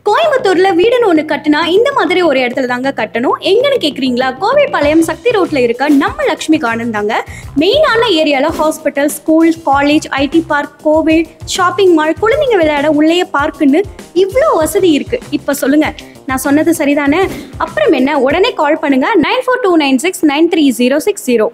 கோயம்புத்தூர்ல வீடுன்னு ஒன்று கட்டினா இந்த மாதிரி ஒரு இடத்துல தாங்க கட்டணும். எங்கன்னு கேட்குறீங்களா? கோவைப்பாளையம் சக்தி ரோட்ல இருக்க நம்ம லக்ஷ்மி கார்டன் தாங்க. மெயினான ஏரியாவில் hospital, school, college, IT park, கோவில், ஷாப்பிங் மால், குழந்தைங்க விளையாட உள்ளே பார்க்குன்னு இவ்வளோ வசதி இருக்கு. இப்போ சொல்லுங்க, நான் சொன்னது சரிதானே? அப்புறம் என்ன, உடனே கால் பண்ணுங்க 9429693060.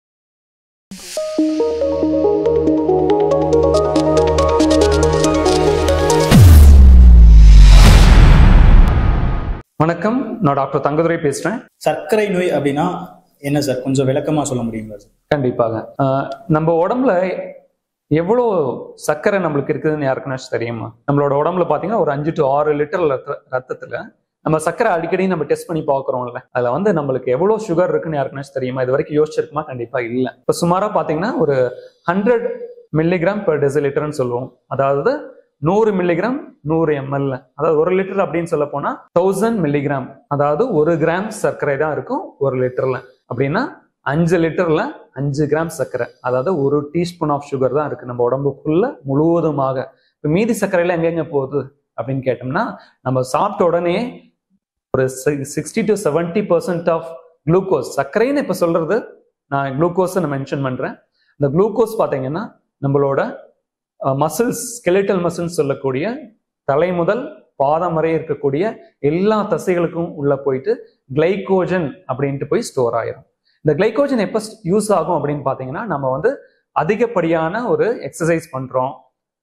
வணக்கம், நான் டாக்டர் தங்கதுரை பேசுறேன். சர்க்கரை நோய் அப்படின்னா என்ன சார், கொஞ்சம் விளக்கமா சொல்ல முடியுங்களா சார்? கண்டிப்பாக. நம்ம உடம்புல எவ்வளோ சர்க்கரை நம்மளுக்கு இருக்குதுன்னு யாருக்குனாச்சும் தெரியுமா? நம்மளோட உடம்புல பாத்தீங்கன்னா ஒரு 5 to 6 லிட்டர் ரத்தத்துல நம்ம சர்க்கரை அடிக்கடி நம்ம டெஸ்ட் பண்ணி பாக்குறோம்ல, அதுல நம்மளுக்கு எவ்வளவு சுகர் இருக்குன்னு யாருக்குனாச்சும் தெரியுமா? இது வரைக்கும் யோசிச்சிருக்குமா? கண்டிப்பா இல்ல. இப்ப சுமாரா பாத்தீங்கன்னா ஒரு 100 மில்லிகிராம் பெர் டெசிலிட்டர்னு சொல்லுவோம். அதாவது 100 மில்லிகிராம் 100 ml, அதாவது 1 லிட்டர் அப்படின்னு சொல்ல போனா 1000 மில்லிகிராம், அதாவது 1 கிராம் சர்க்கரை தான் இருக்கும் 1 லிட்டர்ல. அப்படின்னா 5 லிட்டர்ல 5 கிராம் சர்க்கரை, அதாவது 1 டீஸ்பூன் ஆஃப் சுகர் தான் இருக்கு நம்ம உடம்புக்குள்ள முழுவதுமாக. இப்போ மீதி சர்க்கரையில எங்கெங்க போகுது அப்படின்னு கேட்டோம்னா, நம்ம சாப்பிட்ட உடனே ஒரு 60 to 70% ஆஃப் குளுக்கோஸ், சர்க்கரைன்னு இப்ப சொல்றது நான் குளுக்கோஸ் நான் மென்ஷன் பண்றேன். இந்த குளுக்கோஸ் பாத்தீங்கன்னா நம்மளோட மசில்ஸ், ஸ்கெலிட்டல் மசில்ஸ் சொல்லக்கூடிய தலை முதல் பாதம் வரை இருக்கக்கூடிய எல்லா தசைகளுக்கும் உள்ள போயிட்டு கிளைகோஜன் அப்படின்ட்டு போய் ஸ்டோர் ஆயிரும். இந்த கிளைகோஜன் எப்ப யூஸ் ஆகும் அப்படின்னு பாத்தீங்கன்னா, நம்ம அதிகப்படியான ஒரு எக்ஸசைஸ் பண்றோம்,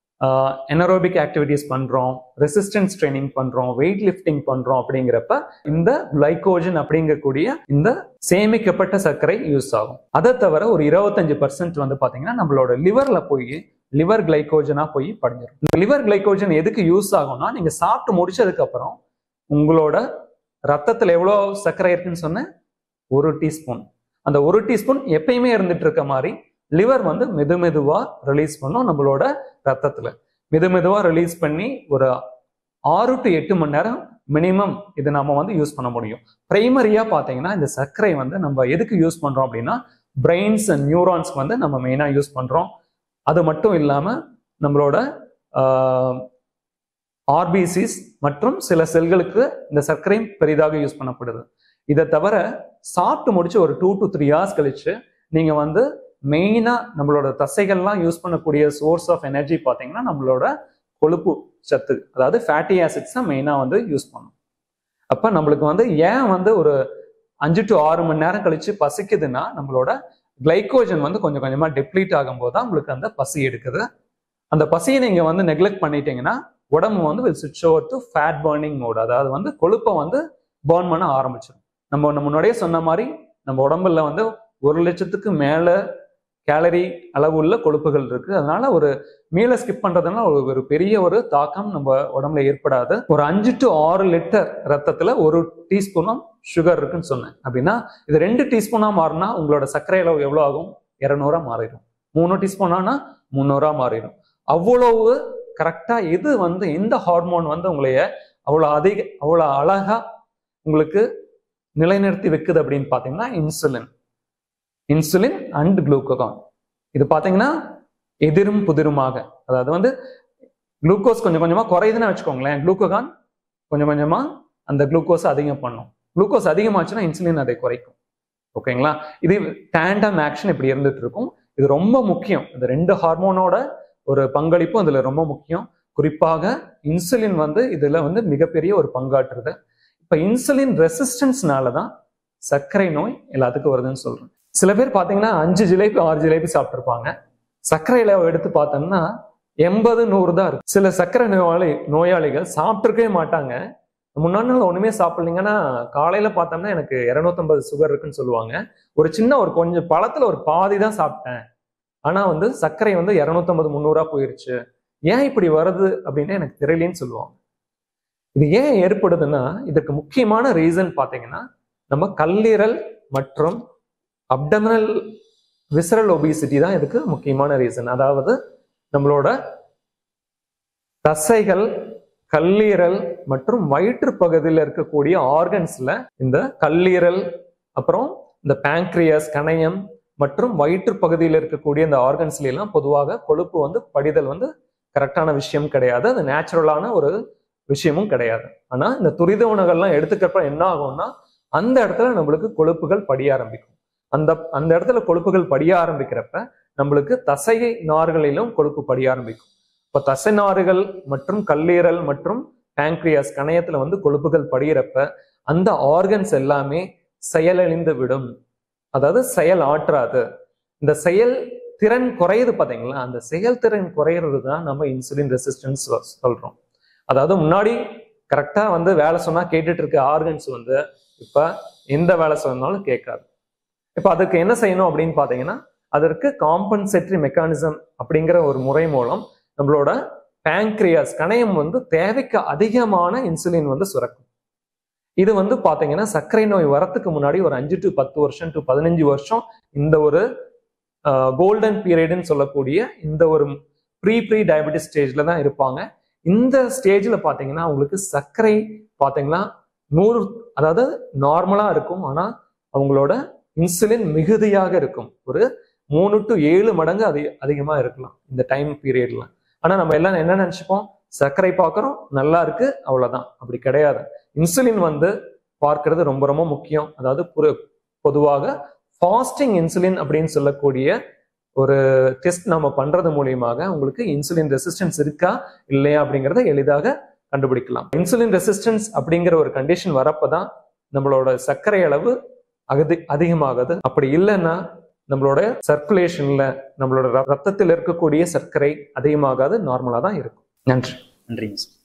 எனரோபிக் ஆக்டிவிட்டிஸ் பண்றோம், ரெசிஸ்டன்ஸ் ட்ரைனிங் பண்றோம், வெயிட் லிஃப்டிங் பண்றோம். அப்படிங்கிறப்ப இந்த கிளைகோஜன் அப்படிங்கக்கூடிய இந்த சேமிக்கப்பட்ட சர்க்கரை யூஸ் ஆகும். அதை தவிர ஒரு 25% பாத்தீங்கன்னா நம்மளோட லிவர்ல போய் லிவர் கிளைகோஜனா போய் படிஞ்சிடும். இந்த லிவர் கிளைகோஜன் எதுக்கு யூஸ் ஆகும்னா, நீங்க சாப்பிட்டு முடிச்சதுக்கு அப்புறம் உங்களோட ரத்தத்துல எவ்வளவு சர்க்கரை இருக்குன்னு சொன்ன 1 டீஸ்பூன், அந்த 1 டீஸ்பூன் எப்பயுமே இருந்துட்டு இருக்க மாதிரி லிவர் மெதுவா ரிலீஸ் பண்ணும் நம்மளோட ரத்தத்துல. மெதுவா ரிலீஸ் பண்ணி ஒரு 6 to 8 மணி நேரம் மினிமம் இது நம்ம யூஸ் பண்ண முடியும். பிரைமரியா பாத்தீங்கன்னா இந்த சர்க்கரை நம்ம எதுக்கு யூஸ் பண்றோம் அப்படின்னா, பிரெயின்ஸ் அண்ட் நியூரான்ஸ்க்கு நம்ம மெயினா யூஸ் பண்றோம். அது மட்டும் இல்லாம நம்மளோட ஆர்பிசிஸ் மற்றும் சில செல்களுக்கு இந்த சர்க்கரை பெரிதாக யூஸ் பண்ணப்படுது. இதை தவிர சாப்பிட்டு முடிச்சு ஒரு 2 to 3 hours கழிச்சு நீங்க மெயினா நம்மளோட தசைகள்லாம் யூஸ் பண்ணக்கூடிய சோர்ஸ் ஆஃப் எனர்ஜி பாத்தீங்கன்னா நம்மளோட கொழுப்பு சத்து, அதாவது ஃபேட்டி ஆசிட்ஸ் தான் மெயினா யூஸ் பண்ணும். அப்ப நம்மளுக்கு ஏன் ஒரு 5 to 6 மணி நேரம் கழிச்சு பசிக்குதுன்னா, நம்மளோட கிளைகோஜன் கொஞ்சம் கொஞ்சமா டெப்ளீட் ஆகும்போது தான் உங்களுக்கு அந்த பசி எடுக்குது. அந்த பசியை நீங்க நெக்லெக்ட் பண்ணிட்டீங்கன்னா உடம்பு will switch over to fat burning mode, அதாவது கொழுப்பை பர்ன் பண்ண ஆரம்பிச்சிடும். நம்ம முன்னாடியே சொன்ன மாதிரி நம்ம உடம்புல 1 லட்சத்துக்கு மேல கேலரி அளவு உள்ள கொழுப்புகள் இருக்கு. அதனால ஒரு மீலை ஸ்கிப் பண்றதுனால ஒரு பெரிய ஒரு தாக்கம் நம்ம உடம்புல ஏற்படாது. ஒரு 5 to 6 லிட்டர் ரத்தத்துல 1 டீஸ்பூன் சுகர் இருக்குன்னு சொன்னேன். அப்படின்னா இது 2 டீஸ்பூனா மாறினா உங்களோட சர்க்கரை அளவு எவ்வளவு ஆகும்? 200 மாறிடும். 3 டீஸ்பூனானா 300 மாறிடும். அவ்வளவு கரெக்டா இது எந்த ஹார்மோன் உங்களைய அவ்வளவு அழகா உங்களுக்கு நிலைநிறுத்தி வைக்குது அப்படின்னு பாத்தீங்கன்னா இன்சுலின் அண்ட் குளுக்கோகான். இது பாத்தீங்கன்னா எதிரும் புதிருமாக, அதாவது குளுக்கோஸ் கொஞ்சம் கொஞ்சமா குறையுதுன்னு வச்சுக்கோங்களேன், குளுக்கோகான் கொஞ்சம் கொஞ்சமா அந்த குளுக்கோஸ் அதிகம் பண்ணும். குளுக்கோஸ் அதிகமாச்சுன்னா இன்சுலின் அதை குறைக்கும். ஓகேங்களா? இது டேண்டம் ஆக்ஷன் இப்படி இருந்துட்டு இருக்கும். இது ரொம்ப முக்கியம். இந்த 2 ஹார்மோனோட ஒரு பங்களிப்பும் இதுல ரொம்ப முக்கியம். குறிப்பாக இன்சுலின் இதுல மிகப்பெரிய ஒரு பங்காற்றுது. இப்ப இன்சுலின் ரெசிஸ்டன்ஸ்னாலதான் சர்க்கரை நோய் எல்லாத்துக்கும் வருதுன்னு சொல்றேன். சில பேர் பாத்தீங்கன்னா 5 ஜிலேபி 6 ஜிலேபி சாப்பிட்டுருப்பாங்க. சர்க்கரை அளவு எடுத்து பார்த்தோம்னா 80 100 தான் இருக்கு. சில சர்க்கரை நோயாளிகள் சாப்பிட்டுருக்கவே மாட்டாங்க. முன்னாடி நாள் ஒண்ணுமே சாப்பிடலீங்கன்னா காலையில பார்த்தோம்னா எனக்கு 250 சுகர் இருக்குன்னு சொல்லுவாங்க. ஒரு கொஞ்சம் பழத்துல ஒரு பாதி தான் சாப்பிட்டேன், ஆனா சர்க்கரை 250 300 போயிருச்சு. ஏன் இப்படி வருது அப்படின்னு எனக்கு தெரியலன்னு சொல்லுவாங்க. இது ஏன் ஏற்படுதுன்னா, இதற்கு முக்கியமான ரீசன் பாத்தீங்கன்னா நம்ம கல்லீரல் மற்றும் அப்டமினல் விசரல் ஒபிசிட்டி தான் இதுக்கு முக்கியமான ரீசன். அதாவது நம்மளோட தசைகள், கல்லீரல் மற்றும் வயிற்று பகுதியில் இருக்கக்கூடிய ஆர்கன்ஸ்ல இந்த கல்லீரல், அப்புறம் இந்த பேங்க்ரியாஸ், கணையம் மற்றும் வயிற்று பகுதியில் இருக்கக்கூடிய இந்த ஆர்கன்ஸ்ல எல்லாம் பொதுவாக கொழுப்பு படிதல் கரெக்டான விஷயம் கிடையாது. அது நேச்சுரலான ஒரு விஷயமும் கிடையாது. ஆனா இந்த துரித உணவுகள்லாம் எடுத்துக்கிறப்ப என்ன ஆகும்னா அந்த இடத்துல நம்மளுக்கு கொழுப்புகள் படிய ஆரம்பிக்கும். அந்த இடத்துல கொழுப்புகள் படிய ஆரம்பிக்கிறப்ப நம்மளுக்கு தசை நார்களிலும் கொழுப்பு படிய ஆரம்பிக்கும். இப்போ தசை நாறுகள் மற்றும் கல்லீரல் மற்றும் பேங்க்ரியாஸ் கணையத்துல வந்து கொழுப்புகள் படிகிறப்ப அந்த ஆர்கன்ஸ் எல்லாமே செயலிழந்து விடும். அதாவது செயல் ஆற்றாது. இந்த செயல் திறன் குறையுது பாத்தீங்களா, அந்த செயல்திறன் குறையிறது தான் நம்ம இன்சுலின் ரெசிஸ்டன்ஸ் சொல்றோம். அதாவது முன்னாடி கரெக்டா வந்து வேலை சொன்னா கேட்டுட்டு இருக்க ஆர்கன்ஸ் வந்து இப்ப எந்த வேலை சொன்னாலும் கேட்காது. இப்ப அதுக்கு என்ன செய்யணும் அப்படின்னு பாத்தீங்கன்னா, அதற்கு காம்பன்சேட்டரி மெக்கானிசம் அப்படிங்கிற ஒரு முறை மூலம் நம்மளோட பேங்க்ரியாஸ் கணையம் வந்து தேவைக்கு அதிகமான இன்சுலின் வந்து சுரக்கும். இது வந்து பாத்தீங்கன்னா சர்க்கரை நோய் வரத்துக்கு முன்னாடி ஒரு 5 to 10 வருஷம் to 15 வருஷம் இந்த ஒரு கோல்டன் பீரியட்னு சொல்லக்கூடிய இந்த ஒரு ப்ரீ டயபெட்டிஸ் ஸ்டேஜ்ல தான் இருப்பாங்க. இந்த ஸ்டேஜ்ல பாத்தீங்கன்னா அவங்களுக்கு சர்க்கரை பாத்தீங்கன்னா 100, அதாவது நார்மலா இருக்கும். ஆனா அவங்களோட இன்சுலின் மிகுதியாக இருக்கும். ஒரு 3 to 7 மடங்கு அதிகமா இருக்கலாம் இந்த டைம் பீரியட்ல. ஆனா நம்ம எல்லாம் என்ன நினைச்சுப்போம், சர்க்கரை பார்க்கறோம் நல்லா இருக்கு அவ்வளவுதான். அப்படி கிடையாது. இன்சுலின் வந்து பார்க்கிறது ரொம்ப ரொம்ப முக்கியம். அதாவது பொதுவாக ஃபாஸ்டிங் இன்சுலின் அப்படின்னு சொல்லக்கூடிய ஒரு டெஸ்ட் நம்ம பண்றது மூலியமாக உங்களுக்கு இன்சுலின் ரெசிஸ்டன்ஸ் இருக்கா இல்லையா அப்படிங்கிறத எளிதாக கண்டுபிடிக்கலாம். இன்சுலின் ரெசிஸ்டன்ஸ் அப்படிங்கிற ஒரு கண்டிஷன் வரப்பதான் நம்மளோட சர்க்கரை அளவு அதிகமாகுது. அப்படி இல்லைன்னா நம்மளோட சர்க்குலேஷன்ல நம்மளோட ரத்தத்தில் இருக்கக்கூடிய சர்க்கரை அதிகமாகாது, நார்மலா தான் இருக்கும். நன்றி. நன்றிங்க சார்.